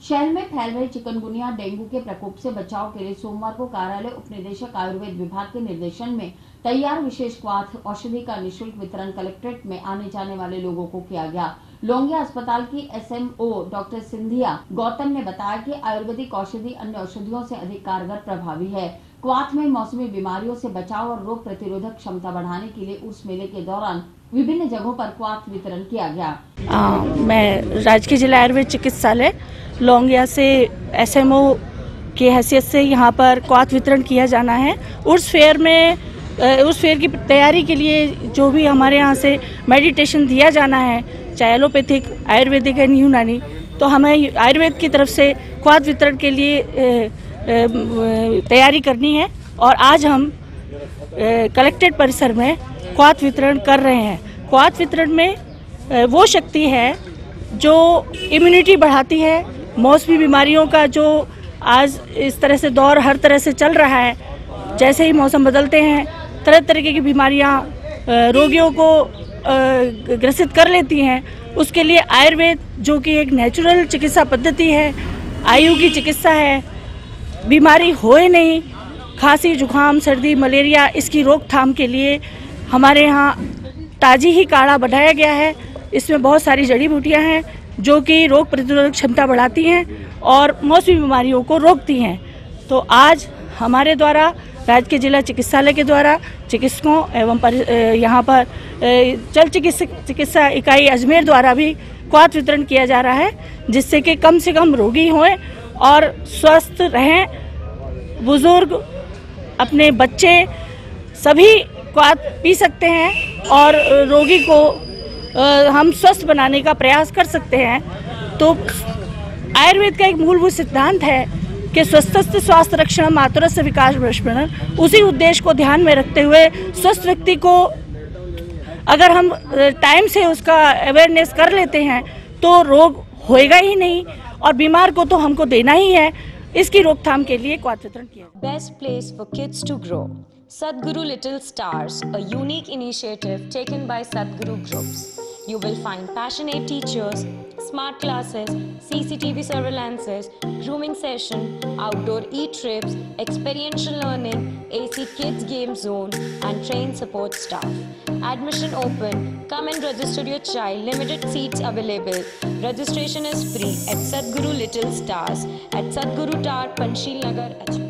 शहर में फैल रहे चिकनगुनिया डेंगू के प्रकोप से बचाव के लिए सोमवार को कार्यालय उपनिदेशक आयुर्वेद विभाग के निर्देशन में तैयार विशेष क्वाथ औषधि का निःशुल्क वितरण कलेक्ट्रेट में आने जाने वाले लोगों को किया गया। लोंगिया अस्पताल की SMO डॉक्टर सिंधिया गौतम ने बताया कि आयुर्वेदिक औषधि अन्य औषधियों से अधिक कारगर प्रभावी है। क्वाथ में मौसमी बीमारियों से बचाव और रोग प्रतिरोधक क्षमता बढ़ाने के लिए उस मेले के दौरान विभिन्न जगहों पर क्वाथ वितरण किया गया। मैं राजकीय जिला आयुर्वेद चिकित्सालय लोंगिया से SMO की हैसियत से यहाँ पर क्वाथ वितरण किया जाना है। उस फेयर की तैयारी के लिए जो भी हमारे यहाँ से मेडिटेशन दिया जाना है, चाहे एलोपैथिक, आयुर्वेदिक या यूनानी, तो हमें आयुर्वेद की तरफ से क्वाथ वितरण के लिए तैयारी करनी है। और आज हम कलेक्ट्रेट परिसर में क्वाथ वितरण कर रहे हैं। क्वाथ वितरण में वो शक्ति है जो इम्यूनिटी बढ़ाती है। मौसमी बीमारियों का जो आज इस तरह से दौर हर तरह से चल रहा है, जैसे ही मौसम बदलते हैं तरह तरह की बीमारियां रोगियों को ग्रसित कर लेती हैं। उसके लिए आयुर्वेद, जो कि एक नेचुरल चिकित्सा पद्धति है, आयु की चिकित्सा है, बीमारी होए नहीं, खांसी, जुखाम, सर्दी, मलेरिया, इसकी रोकथाम के लिए हमारे यहाँ ताज़ी ही काढ़ा बनाया गया है। इसमें बहुत सारी जड़ी बूटियाँ हैं जो कि रोग प्रतिरोधक क्षमता बढ़ाती हैं और मौसमी बीमारियों को रोकती हैं। तो आज हमारे द्वारा राजकीय जिला चिकित्सालय के द्वारा चिकित्सकों एवं यहाँ पर जल चिकित्सा इकाई अजमेर द्वारा भी क्वाथ वितरण किया जा रहा है, जिससे कि कम से कम रोगी हों और स्वस्थ रहें। बुजुर्ग, अपने बच्चे सभी क्वाथ पी सकते हैं और रोगी को हम स्वस्थ बनाने का प्रयास कर सकते हैं। तो आयुर्वेद का एक मूलभूत सिद्धांत है कि स्वस्थ स्वास्थ्य रक्षण मातुरस्य विकास विस्मरण। उसी उद्देश्य को ध्यान में रखते हुए स्वस्थ व्यक्ति को अगर हम टाइम से उसका अवेयरनेस कर लेते हैं तो रोग होएगा ही नहीं और बीमार को तो हमको देना ही है। इसकी रोकथाम के लिए क्वाथ वितरण किया। Best place for kids to grow, Sadhguru Little Stars, a unique initiative taken by Sadhguru Groups. You will find passionate teachers, smart classes, CCTV surveillances, grooming session, outdoor e-trips, experiential learning, AC Kids Game Zone, and trained support staff. Admission open. Come and register your child. Limited seats available. Registration is free at Sadhguru Little Stars at Sadhguru Tower, Panchsheel Nagar, Ajmer.